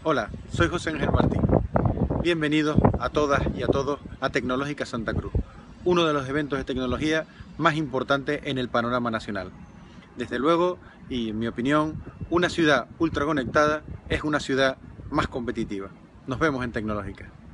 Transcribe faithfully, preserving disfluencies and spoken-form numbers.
Hola, soy José Ángel Martín. Bienvenidos a todas y a todos a Tecnológica Santa Cruz, uno de los eventos de tecnología más importantes en el panorama nacional. Desde luego, y en mi opinión, una ciudad ultraconectada es una ciudad más competitiva. Nos vemos en Tecnológica.